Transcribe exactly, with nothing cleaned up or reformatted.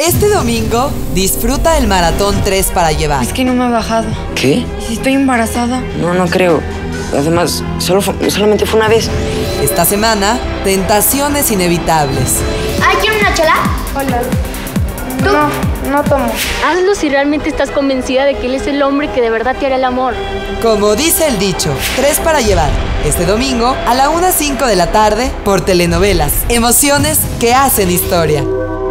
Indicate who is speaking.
Speaker 1: Este domingo, disfruta el maratón tres para llevar.
Speaker 2: Es que no me ha bajado.
Speaker 3: ¿Qué?
Speaker 2: ¿Y si estoy embarazada?
Speaker 3: No, no creo. Además, solo fue- solamente fue una vez.
Speaker 1: Esta semana, tentaciones inevitables.
Speaker 4: Ay, ¿quieren una chela?
Speaker 2: Hola.
Speaker 4: ¿Tú?
Speaker 2: No, no tomo.
Speaker 5: Hazlo si realmente estás convencida de que él es el hombre que de verdad te hará el amor.
Speaker 1: Como dice el dicho, tres para llevar. Este domingo, a la una cinco de la tarde, por Telenovelas. Emociones que hacen historia.